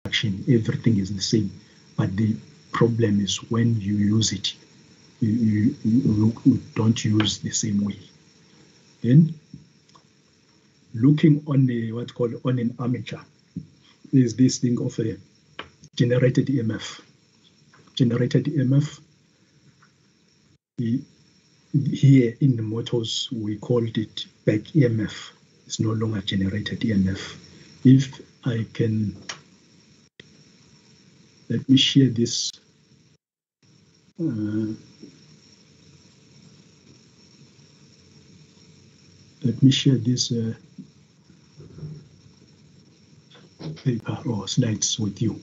construction, everything is the same, but the problem is when you use it, you don't use the same way. Then, looking on the on an armature, is this thing of a generated EMF. Generated EMF. Here in the motors, we called it back EMF. It's no longer generated EMF. If I can, let me share this. Let me share this paper or slides with you.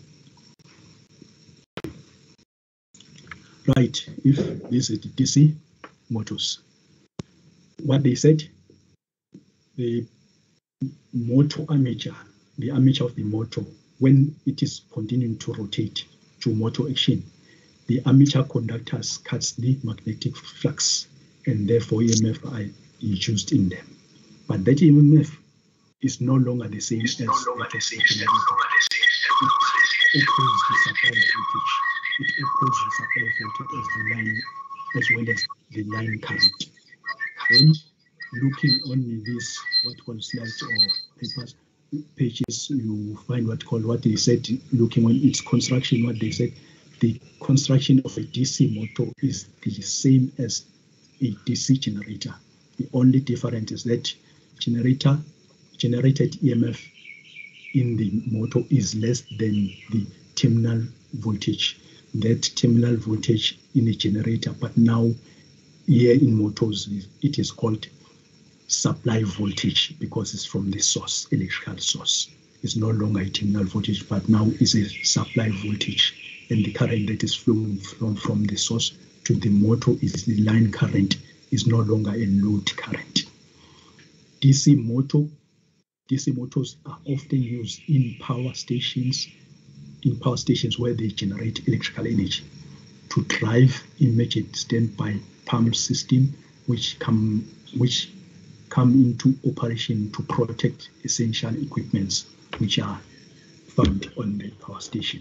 Right, if this is DC motors, what they said, the motor armature, the armature of the motor, when it is continuing to rotate to motor action, the armature conductors cuts the magnetic flux, and therefore EMF are induced in them. But that EMF is no longer the same as the generator. It opposes the supply voltage. It opposes the supply voltage as the line, as well as the line current. Then, looking on this, what called slides or papers, pages, you find what they said. Looking on its construction, what they said, the construction of a DC motor is the same as a DC generator. The only difference is that generated EMF in the motor is less than the terminal voltage. That terminal voltage in a generator, but now here in motors, it is called supply voltage because it's from the source, electrical source. It's no longer a terminal voltage, but now it's a supply voltage. And the current that is flowing from the source to the motor is the line current, is no longer a load current. DC motors are often used in power stations where they generate electrical energy to drive emergency standby pump system, which come into operation to protect essential equipments which are found on the power station.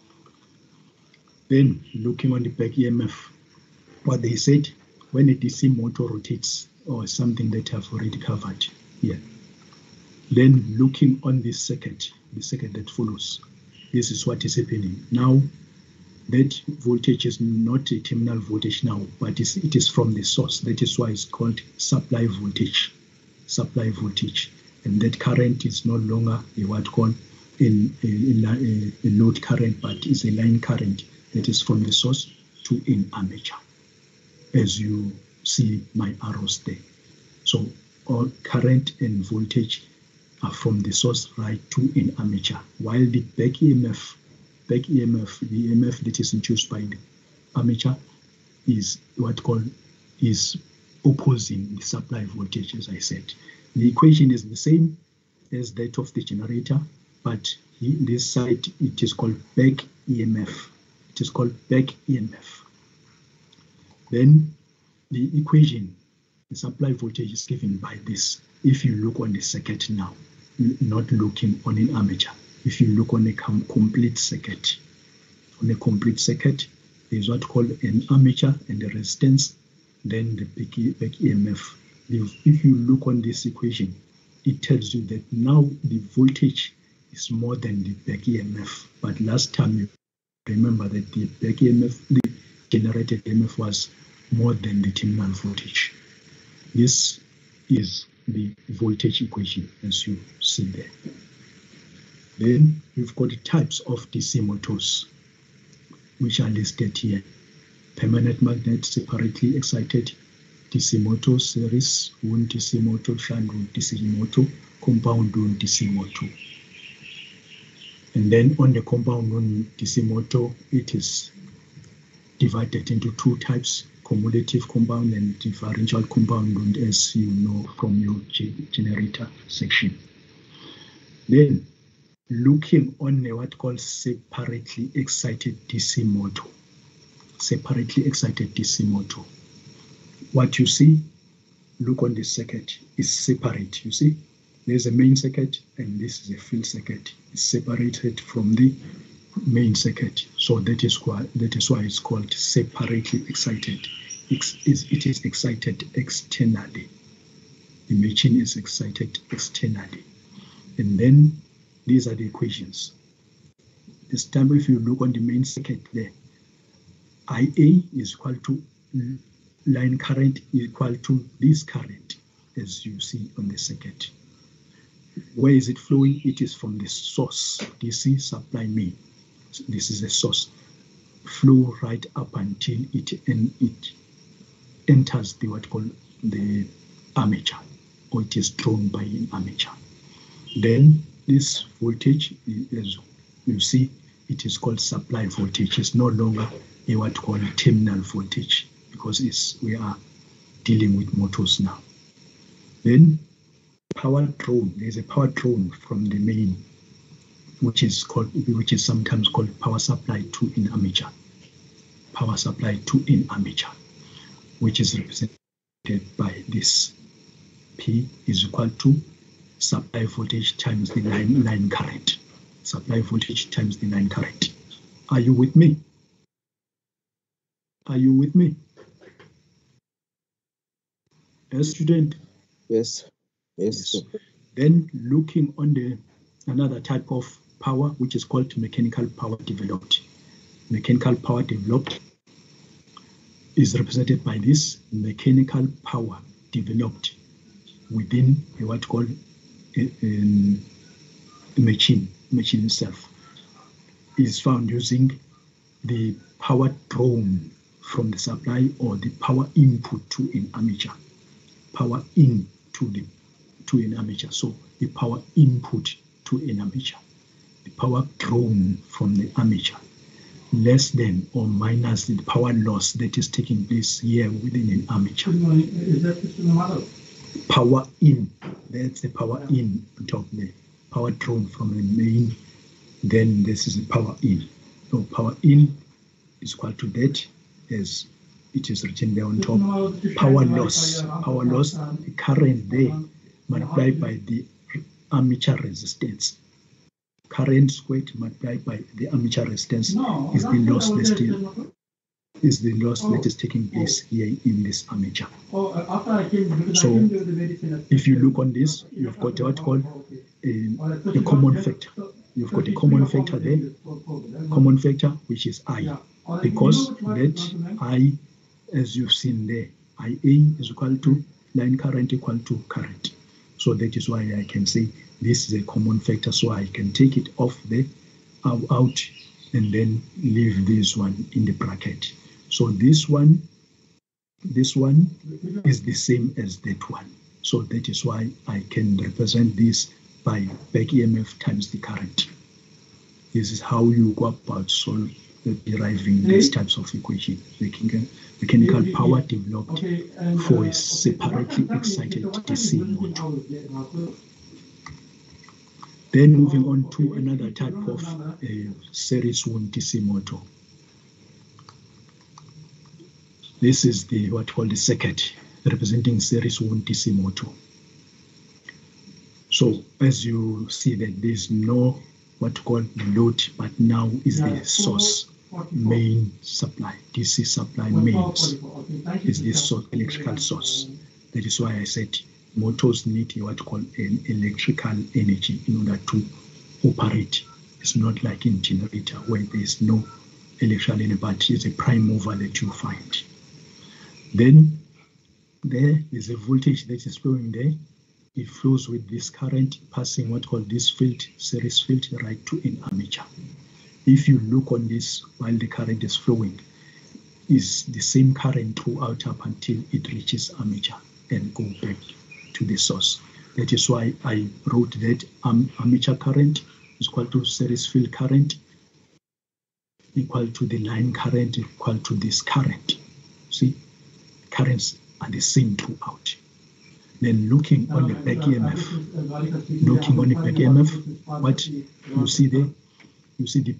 Then, looking on the back EMF, what they said, when a DC motor rotates, or something that I've already covered here. Then, looking on this circuit, the circuit that follows, this is what is happening. Now, that voltage is not a terminal voltage now, but it is from the source. That is why it's called supply voltage. Supply voltage. And that current is no longer a load current, but is a line current that is from the source to an armature, as you see my arrows there. So all current and voltage are from the source right to an armature, while the back EMF, the EMF that is induced by the armature is is opposing the supply voltage, as I said. The equation is the same as that of the generator, but this side it is called back EMF. It is called back EMF. Then the equation, the supply voltage is given by this. If you look on the circuit now, not looking on an armature, if you look on a complete circuit, there's what called an armature and a resistance, then the back EMF. If you look on this equation, it tells you that now the voltage is more than the back EMF. But last time you remember that the back EMF, the generated EMF was more than the terminal voltage. This is the voltage equation as you see there. Then we've got the types of DC motors, which are listed here. Permanent magnet, separately excited DC motor, series wound DC motor, shunt wound DC motor, compound wound DC motor. And then on the compound wound DC motor, it is divided into two types, cumulative compound and differential compound wound, as you know from your generator section. Then looking on what called separately excited DC motor. Separately excited DC motor. What you see, look on the circuit, is separate, you see? There's a main circuit, and this is a field circuit. It's separated from the main circuit, so that is why it's called separately excited. It is excited externally. The machine is excited externally, and then these are the equations. This time, if you look on the main circuit there, IA is equal to line current equal to this current, as you see on the circuit. Where is it flowing? It is from the source, DC supply main. So this is the source. Flow right up until it enters the what called the armature, or it is drawn by an armature. Then this voltage, as you see, it is called supply voltage. It's no longer a what called terminal voltage, because we are dealing with motors now. Then power drawn. There's a power drawn from the main, which is sometimes called power supply to an armature. Power supply to an armature, which is represented by this. P is equal to supply voltage times the line current. Supply voltage times the line current. Are you with me? Are you with me? Yes, student? Yes. Yes. Then looking on another type of power, which is called mechanical power developed. Mechanical power developed is represented by this mechanical power developed within what called a machine itself, is found using the power drawn from the supply or the power input to an armature. Power in to an armature. So the power input to an armature, the power drawn from the armature, less than or minus the power loss that is taking place here within an armature. Power in, that's the power in on top there. Power drawn from the main, then this is the power in. So power in is equal to that, as it is written there on top. Power loss, the current there multiplied by the armature resistance. Current squared multiplied by the armature resistance is the loss that is taking place here in this armature. So if you look on this, you've got what called a common factor. You've got a common factor there, common factor, which is I, because that I, as you've seen there, IA is equal to line current equal to current. So that is why I can say this is a common factor, so I can take it off there, out, and then leave this one in the bracket. So this one is the same as that one. So that is why I can represent this by back EMF times the current. This is how you go about deriving these types of equations. Mechanical power developed for a separately excited DC motor. Then moving on to another type of series wound DC motor. This is the what called the circuit representing series wound DC motor. So as you see that there's no what called load, but now is the source, main supply, DC supply mains is this electrical source. That is why I said motors need what called an electrical energy in order to operate. It's not like in generator where there's no electrical energy, but it's a prime mover that you find. Then there is a voltage that is flowing there. It flows with this current passing what called this field, series field, right to an armature. If you look on this while the current is flowing, is the same current throughout up until it reaches armature and go back to the source. That is why I wrote that armature current is equal to series field current equal to the line current equal to this current. See, currents are the same throughout. Then looking on the back EMF, what you see there, you see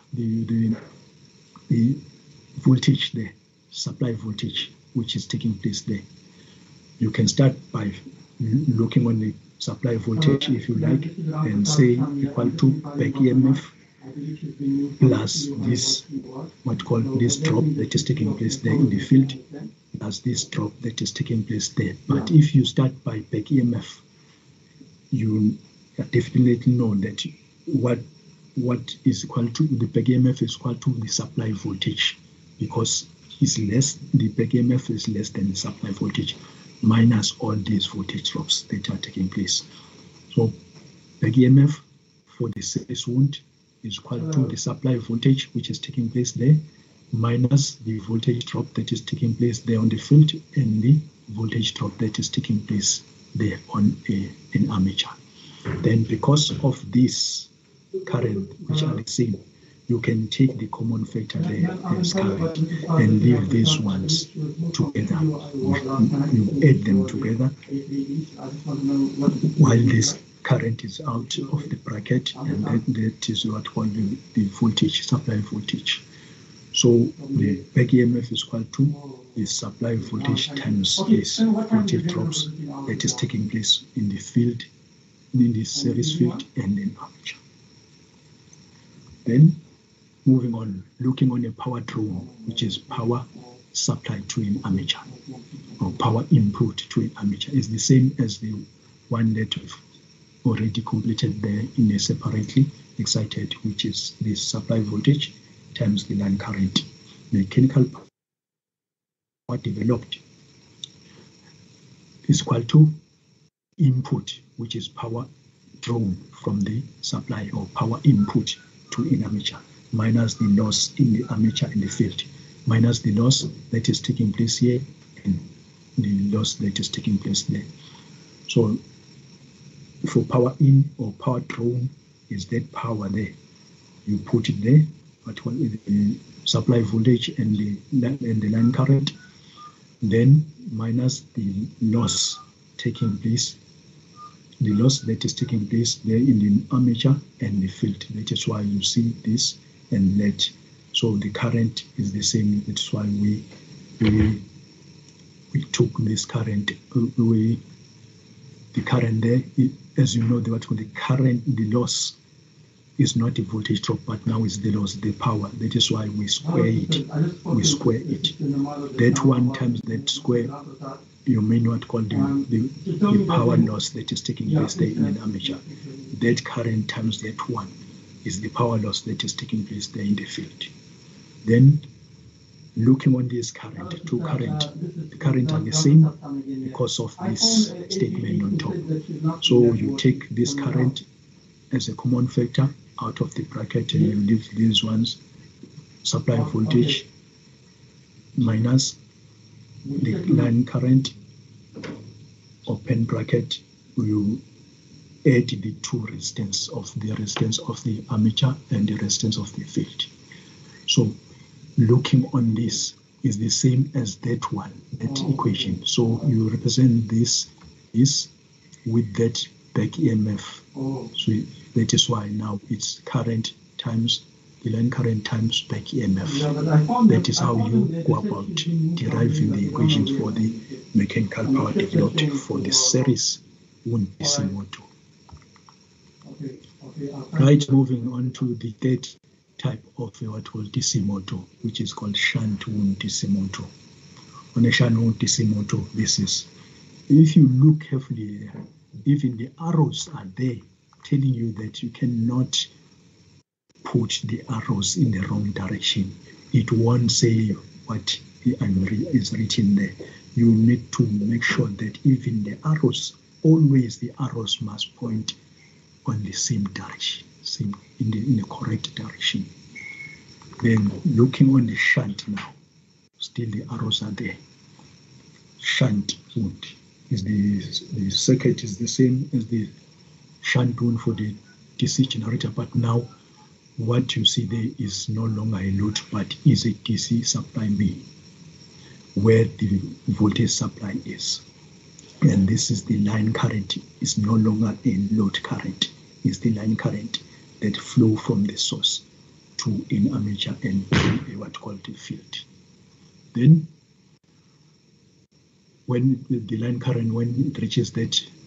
the voltage there, supply voltage, which is taking place there. You can start by looking on the supply voltage, if you like, and say equal to back EMF plus this, what called this drop that is taking place there in the field, plus this drop that is taking place there. But if you start by back EMF, you definitely know that what is equal to the back EMF is equal to the supply voltage, because it's less, the back EMF is less than the supply voltage minus all these voltage drops that are taking place. So back EMF for the series wound is equal to the supply voltage which is taking place there minus the voltage drop that is taking place there on the field and the voltage drop that is taking place there on an armature. Then because of this current, which are the same, you can take the common factor there as current and leave these ones together. You add them together while this current is out of the bracket, and that is what called the voltage, supply voltage. So the back EMF is equal to the supply voltage times this voltage drops that is taking place in the field, in the series field and in armature. Then moving on, looking on a power drone, which is power supplied to an armature or power input to an armature, is the same as the one that we've already completed there in a separately excited, which is the supply voltage times the line current. Mechanical power developed is equal to input, which is power drawn from the supply or power input to an armature, minus the loss in the armature in the field, minus the loss that is taking place here and the loss that is taking place there. So for power in or power drawn is that power there. You put it there, but the supply voltage and the line current, then minus the loss taking place, the loss that is taking place there in the armature and the field. That is why you see this and that. So the current is the same. That's why we took this current. The current there, as you know, the current, the loss is not a voltage drop, but now is the loss, the power. That is why we square it. We square it. That one times that square, you may not call the power loss that is taking place there in an armature. That current times that one is the power loss that is taking place there in the field. Then looking on this current, the current are the same because of this statement on top. So you take this current as a common factor out of the bracket and you leave these ones, supply voltage minus the line current, open bracket, you add the two resistance of the armature and the resistance of the field. So looking on this is the same as that one, that equation. So you represent this with that back EMF. So that is why now it's current times the line current times back EMF. That is how you go about deriving the equations for the mechanical power developed for the series wound DC motor. Right, moving on to the third type of what we call DC motor, which is called shunt wound DC motor. On a shunt wound DC motor, this is, if you look carefully there, even the arrows are there telling you that you cannot put the arrows in the wrong direction. It won't say what is written there. You need to make sure that even the arrows, always the arrows must point on the same direction, in the correct direction. Then looking on the shunt now, still the arrows are there. Shunt wound is the circuit is the same as the shunt wound for the DC generator, but now what you see there is no longer a load, but is a DC supply B, where the voltage supply is. And this is the line current, is no longer a load current, is the line current that flow from the source to an armature and to what called the field. Then when the line current, when it reaches that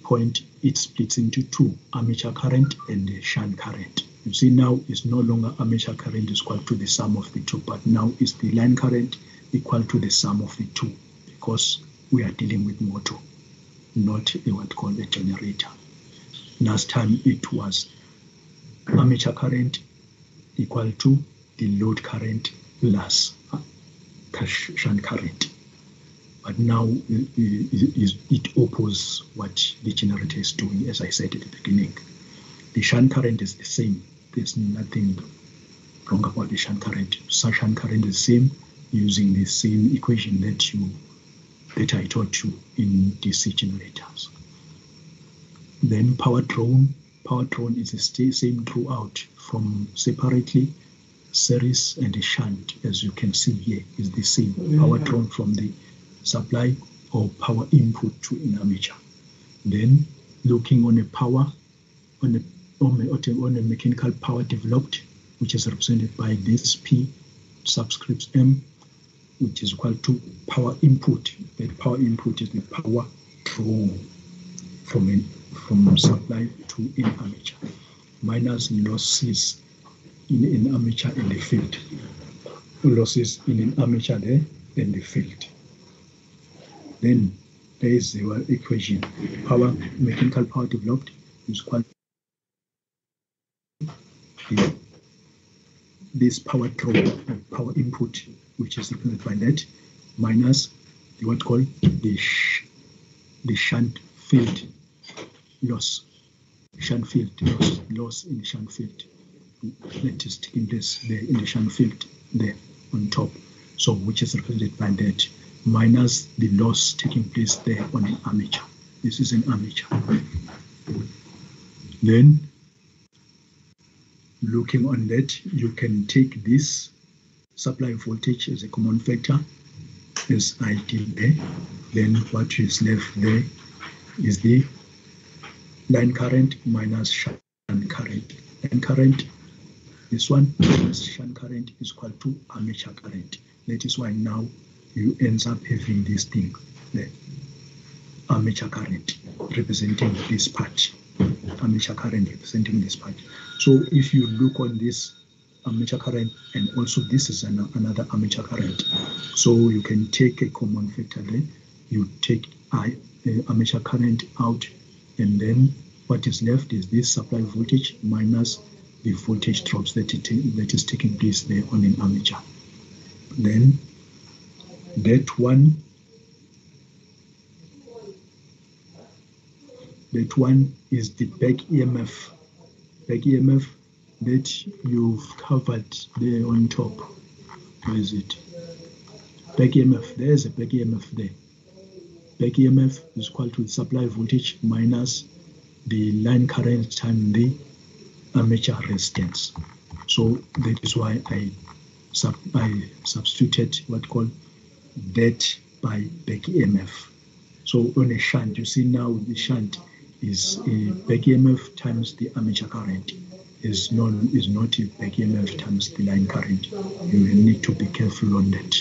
point, it splits into two, armature current and the shunt current. You see now it's no longer armature current is equal to the sum of the two, but now it's the line current equal to the sum of the two, because we are dealing with motor, not what called a generator. Last time it was armature current equal to the load current plus shunt current. But now it opposes what the generator is doing, as I said at the beginning. The shunt current is the same. There's nothing wrong about the shunt current. So shunt current is the same, using the same equation that I taught you in DC generators. Then power drawn is the same throughout, from separately, series and the shunt, as you can see here, is the same. Power drawn from the supply or power input to an armature. Then looking on a power, on a mechanical power developed, which is represented by this P subscript M, which is equal to power input. That power input is the power drawn from supply to an armature, minus losses in an armature in the field. Losses in an armature there in the field. Then there is the equation. Mechanical power developed is equal to this power draw or power input, which is represented by that, minus the what called the shunt field loss. Shunt field loss in the shunt field. That is taking place there in the shunt field there on top. So which is represented by that, minus the loss taking place there on an armature. This is an armature. Then looking on that, you can take this supply voltage as a common factor, as I did there. Then what is left there is the line current minus shunt current. Line current, this one, minus shunt current is equal to armature current. That is why now you end up having this thing, the armature current representing this part. Armature current representing this part. So if you look on this armature current, and also this is another armature current, so you can take a common factor there. You take armature current out, and then what is left is this supply voltage minus the voltage drops that is taking place there on an armature. Then that one is the back EMF. Back EMF that you've covered there on top. Where is it? Back EMF. There's a back EMF there. Back EMF is equal to the supply voltage minus the line current times the armature resistance. So that is why I substituted what called that by back EMF. So on a shunt, you see now the shunt is a back EMF times the armature current. Is not a back EMF times the line current. You will need to be careful on that.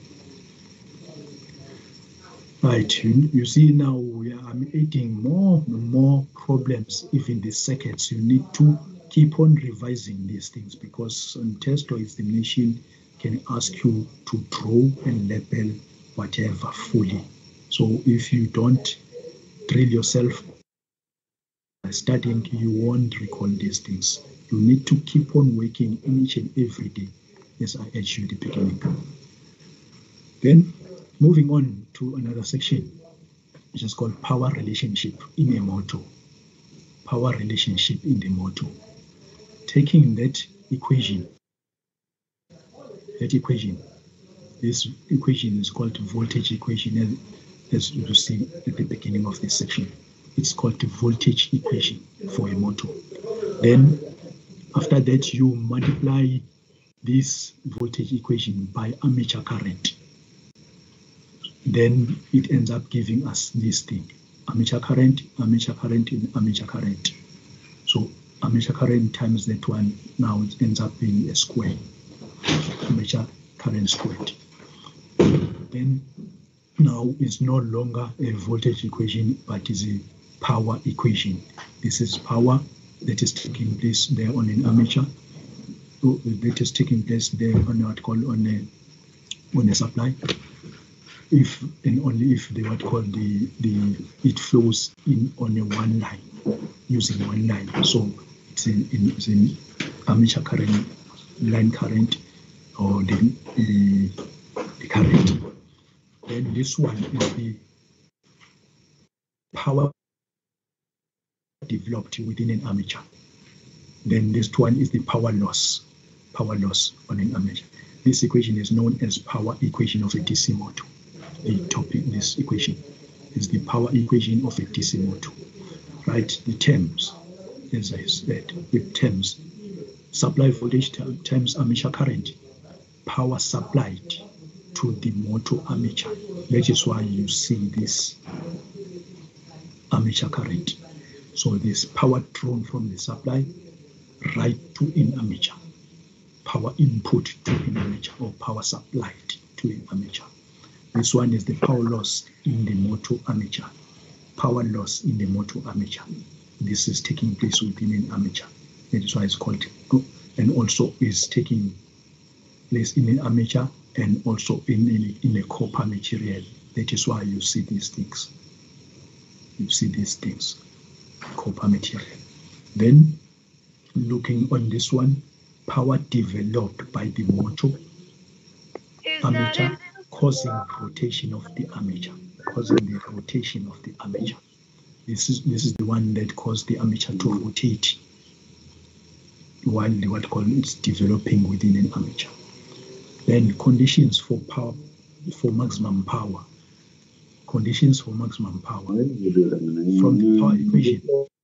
Right, you see now I'm adding more problems even the circuits. You need to keep on revising these things, because on test or examination can ask you to draw and label whatever fully. So if you don't drill yourself by studying, you won't recall these things. You need to keep on working each and every day, as I urged you at the beginning. Then moving on to another section, which is called power relationship in a motor. Power relationship in the motor. Taking that equation, this equation is called the voltage equation, as you see at the beginning of this section. It's called the voltage equation for a motor. Then after that, you multiply this voltage equation by armature current. Then it ends up giving us this thing: armature current, and armature current. So armature current times that one, now it ends up being a square, armature current squared. Then now it's no longer a voltage equation, but is a power equation. This is power that is taking place there on an armature, that is taking place there on what called on a supply. If and only if the what called it flows in on a one line, using one line. So it's in armature current, line current, or the current. Then this one is the power developed within an armature. Then this one is the power loss on an armature. This equation is known as power equation of a DC motor. The topic, this equation is the power equation of a DC motor. Right, the terms, as I said, with terms, supply voltage times armature current, power supplied to the motor armature. That is why you see this armature current. So this power drawn from the supply right to an armature, power input to an armature, or power supplied to an armature. This one is the power loss in the motor armature. Power loss in the motor armature. This is taking place within an armature. That is why it's called, and also is taking place in an armature and also in a copper material. That is why you see these things. You see these things, copper material. Then, looking on this one, power developed by the motor armature, causing rotation of the armature, causing the rotation of the armature. This is the one that caused the armature to rotate while the what called it's developing within an armature. Then conditions for power, for maximum power. Conditions for maximum power from the power equation.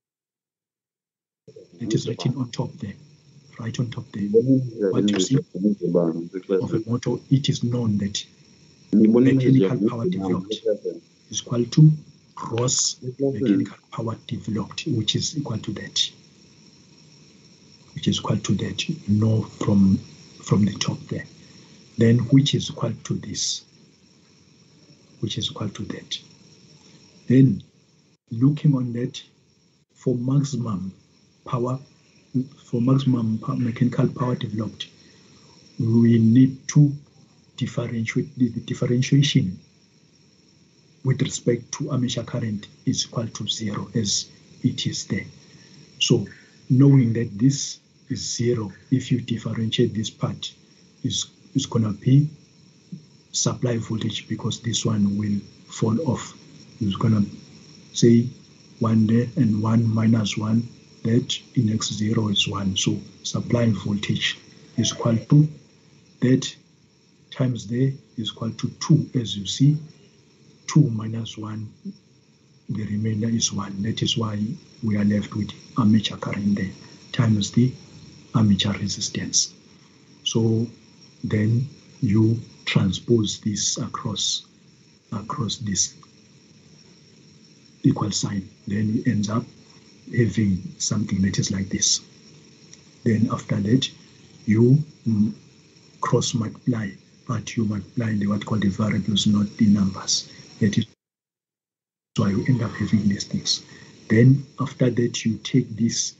It is written on top there, right on top there. What you see of a motor, it is known that mechanical power developed is equal to gross mechanical power developed, which is equal to that. Which is equal to that, you know, from the top there. Then which is equal to this, which is equal to that. Then looking on that, for maximum power, mechanical power developed, we need to differentiate the differentiation with respect to armature current is equal to 0 as it is there. So knowing that this is 0, if you differentiate this part, is gonna be supply voltage, because this one will fall off. It's gonna say 1 there and 1 minus 1, that in x0 is 1. So supply voltage is equal to that times there is equal to 2, as you see. 2 minus 1, the remainder is 1. That is why we are left with armature current there times the armature resistance. So then you transpose this across this equal sign. Then you end up having something that is like this. Then after that, you cross multiply, but you multiply the what called the variables, not the numbers. That is why you end up having these things. Then after that, you take this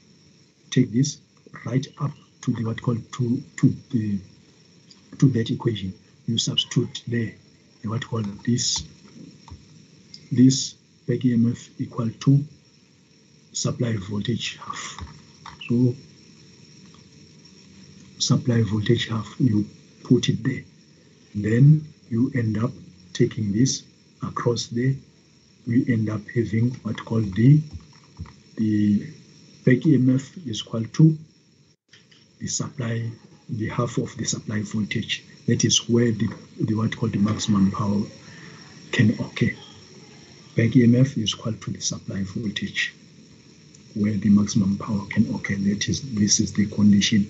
right up to the what called to that equation. You substitute there the what called this back EMF equal to supply voltage half. So supply voltage half, you put it there. Then you end up taking this across there. We end up having what called the back EMF is equal to the supply, the half of the supply voltage. That is where the what called the maximum power can occur. Back EMF is equal to the supply voltage, where the maximum power can occur. This is the condition.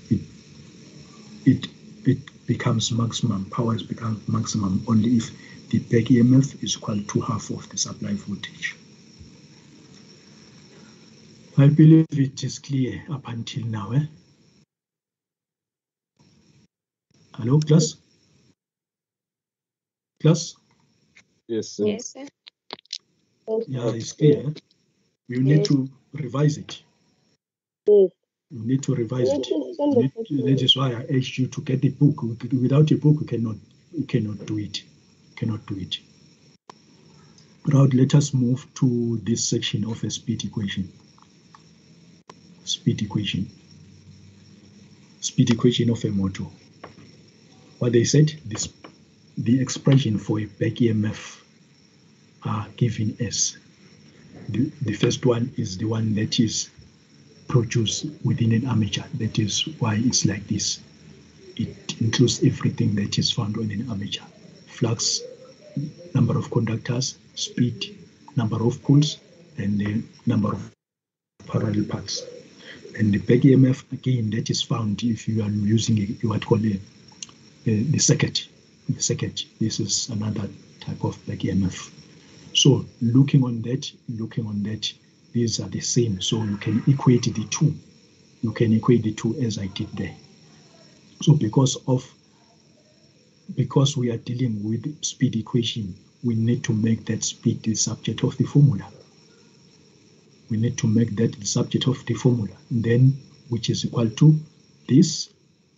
It becomes maximum, power has become maximum only if the back EMF is equal to half of the supply voltage. I believe it is clear up until now. Hello, class? Class? Yes, sir. Yes, sir. Yeah, it's clear. You need to revise it. Yes. You need to revise it. Yes, That is why I urged you to get the book. Without a book, you cannot do it. Cannot do it. Right, let us move to this section of a speed equation. Speed equation. Speed equation of a motor. What they said, the expression for a back EMF are given as the first one is the one that is produced within an armature. That is why it's like this. It includes everything that is found on an armature: flux, number of conductors, speed, number of poles, and the number of parallel paths. And the back EMF, again, that is found if you are using what called the circuit. The circuit. This is another type of back EMF. So looking on that, these are the same. So you can equate the two. You can equate the two as I did there. So because we are dealing with speed equation, we need to make that speed the subject of the formula. We need to make that the subject of the formula, then which is equal to this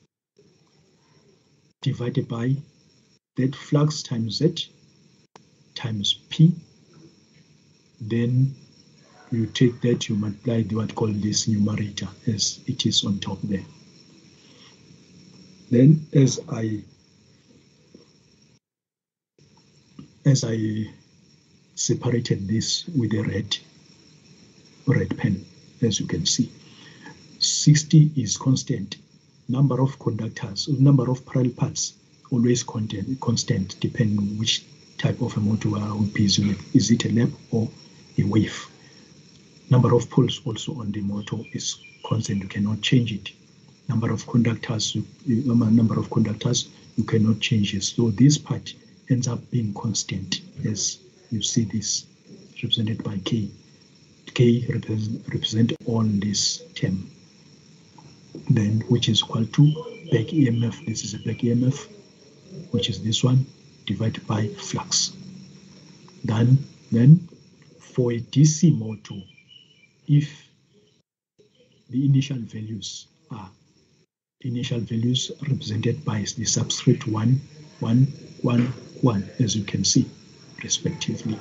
divided by that flux times Z times P. Then you take that, you multiply the what called this numerator as it is on top there. Then as I separated this with a red pen, as you can see, 60 is constant. Number of conductors, number of parallel paths, always constant, depending on which type of a motor we are busy with. Is it a lap or a wave? Number of poles also on the motor is constant. You cannot change it. Number of conductors, you cannot change it. So this part ends up being constant, as you see this represented by K. K represent on this term, then which is equal to back EMF. This is a back EMF, which is this one, divided by flux. Then for a DC motor, if the initial values are represented by the subscript 1, 1, 1, 1, as you can see, respectively.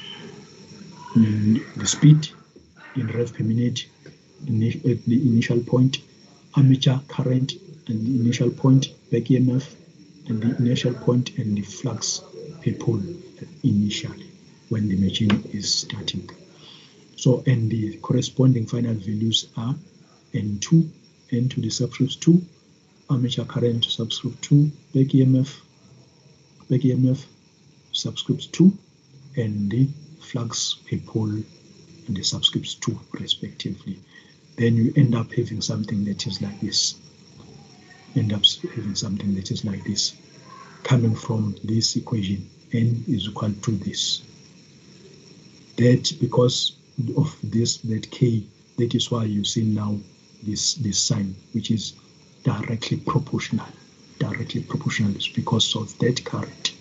The speed in rev per minute at the initial point, armature current and the initial point, back EMF and the initial point, and the flux per pole initially when the machine is starting. So, and the corresponding final values are N to the subscript 2, armature current subscript 2, back EMF subscript 2, and the flux per pole and the subscripts 2 respectively. Then you end up having something that is like this. Coming from this equation, N is equal to this. That because of this, that K, that is why you see now this sign, which is directly proportional. Directly proportional is because of that current,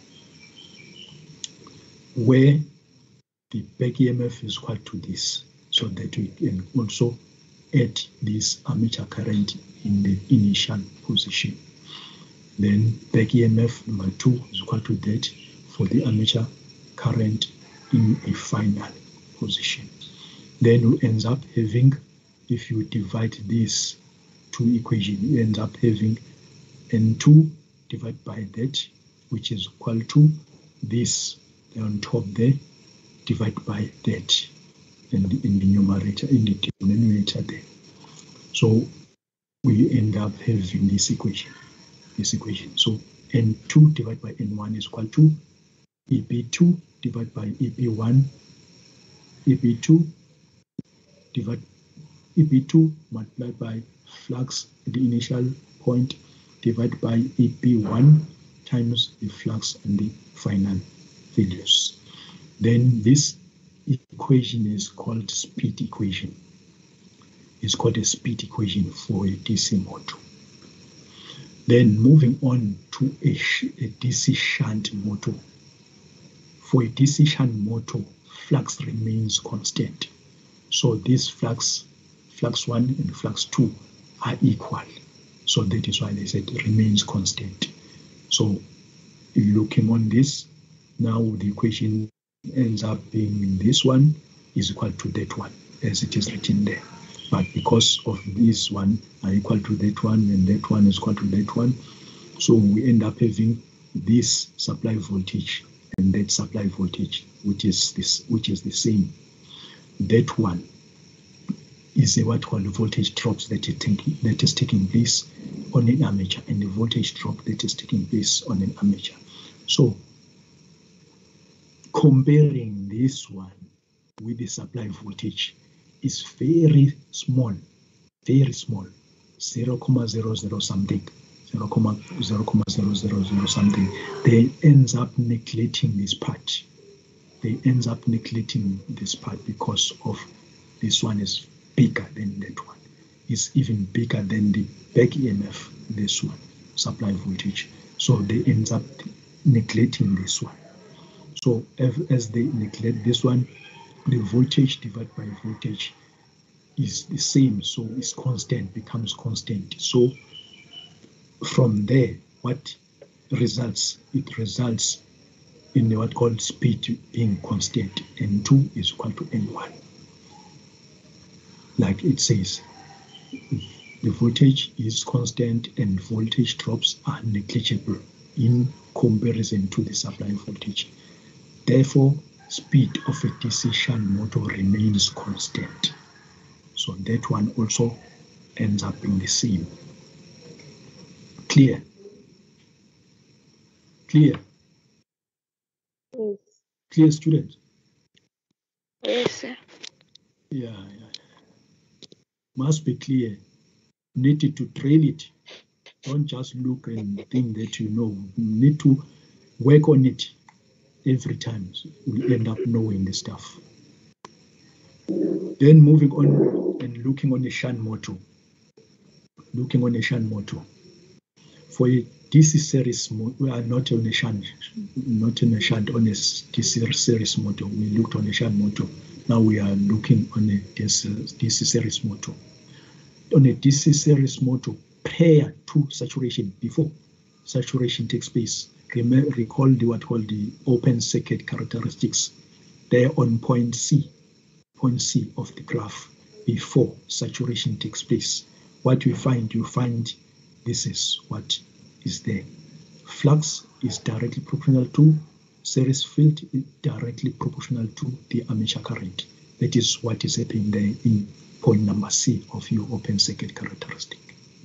where the back EMF is equal to this, so that we can also add this armature current in the initial position. Then back EMF number 2 is equal to that for the armature current in a final position. Then you end up having, if you divide these two equations, you end up having N2 divided by that, which is equal to this on top there, divided by that in the numerator, in the denominator there. So we end up having this equation. So N2 divided by N1 is equal to EP2 divided by EP1, EP2 multiplied by flux at the initial point divided by EP1 times the flux and the final values. Then this equation is called speed equation. It's called a speed equation for a DC motor. Then moving on to a DC shunt motor. For a DC shunt motor, flux remains constant. So this flux 1 and flux 2 are equal. So that is why they said remains constant. So looking on this, now the equation ends up being this one is equal to that one as it is written there. But because of this one are equal to that one and that one is equal to that one, so we end up having this supply voltage and that supply voltage, which is the same. That one is a what called voltage drops that is taking place on an armature, and the voltage drop that is taking place on an armature. So comparing this one with the supply voltage is very small, 0.00 something, 0.0000 something. They ends up neglecting this part. Because of this one is bigger than that one. It's even bigger than the back EMF, this one, supply voltage. So they end up neglecting this one. So as they neglect this one, the voltage divided by voltage is the same, so it's constant, becomes constant. So from there, what results? It results in what called speed being constant. N2 is equal to N1. Like it says, the voltage is constant and voltage drops are negligible in comparison to the supply voltage. Therefore, speed of a DC shunt motor remains constant. So that one also ends up being the same. Clear? Clear? Yes. Clear, students? Yes, sir. Yeah. Must be clear. Need to trail it. Don't just look and think that you know. You need to work on it every time. So we end up knowing the stuff. Then moving on and looking on the shunt motor. For a DC series motor, we are not on a shunt, on a DC series motor. We looked on a shunt motor. Now we are looking on a DC series motor. On a DC series motor, prior to saturation, before saturation takes place, recall what called the open circuit characteristics. They're on point C of the graph before saturation takes place. What you find this is what is there. Flux is directly proportional to series field, is directly proportional to the armature current. That is what is happening there in point number C of your open circuit characteristic.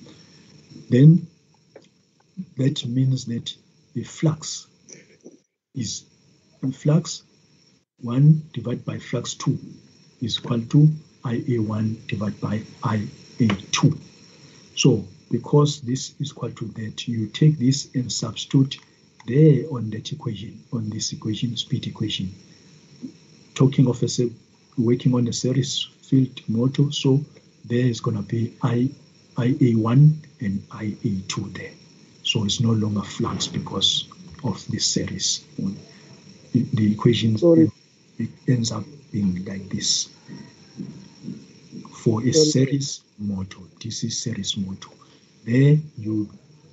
Then that means that the flux is flux 1 divided by flux 2 is equal to IA1 divided by IA2. So because this is equal to that, you take this and substitute there on that equation, on this equation, speed equation. Talking of working on a series field motor, so there is going to be IA1 and IA2 there. So it's no longer flux because of this series. The equation it ends up being like this. For a series motor, DC series motor, there you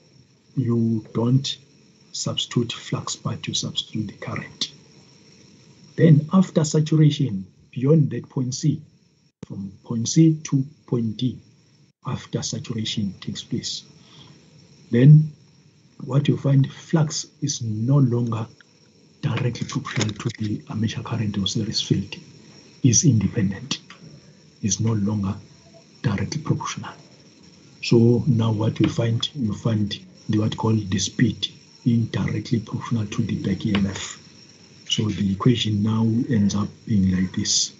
don't substitute flux, but you substitute the current. Then after saturation, beyond that point C, from point C to point D, after saturation takes place, then what you find, flux is no longer directly proportional to the armature current or series field, is independent, is no longer directly proportional. So now what you find the what called the speed being directly proportional to the back EMF. So the equation now ends up being like this.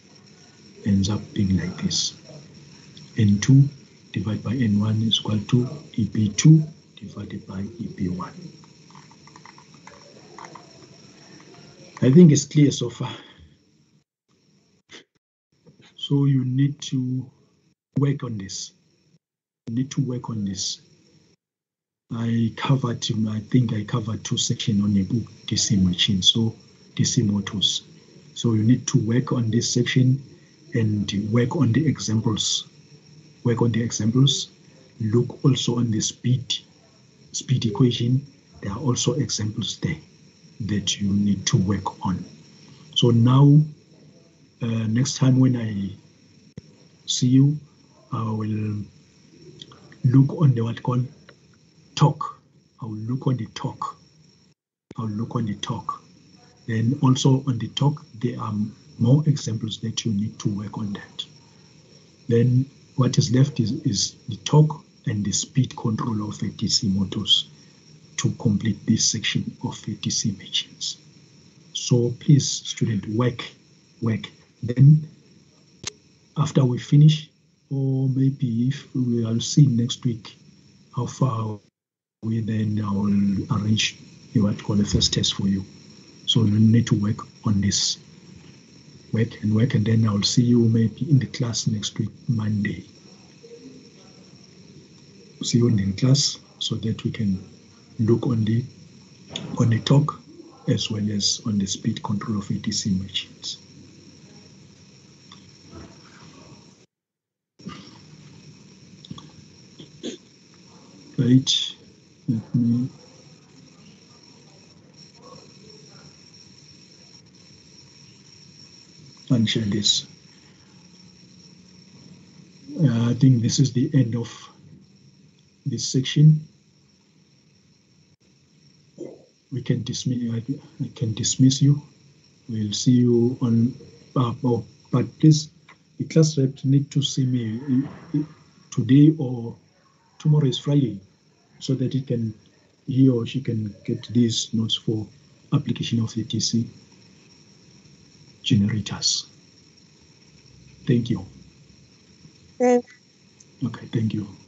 N2 divided by N1 is equal to EP2 divided by EP1. I think it's clear so far. So you need to work on this. I think I covered 2 sections on a book, DC machines, so DC motors. So you need to work on this section and work on the examples. Work on the examples. Look also on the speed equation. There are also examples there that you need to work on. So now, next time when I see you, I will look on the what called talk. I will look on the talk. I'll look on the talk. Then also on the talk, there are more examples that you need to work on that. Then what is left is the talk and the speed control of DC motors to complete this section of DC machines. So please, student, work. Then after we finish, or maybe if we will see next week how far we, then I will arrange what you call the first test for you. So you need to work on this. Work, and then I will see you maybe in the class next week, Monday. See you in the class so that we can look on the talk as well as on the speed control of DC machines. Right, let me unshare this. I think this is the end of this section. We can dismiss. I can dismiss you. We'll see you on. But please, the class rep need to see me today or tomorrow is Friday, so that he or she can get these notes for application of the DC generators. Thank you. Thank Okay, thank you.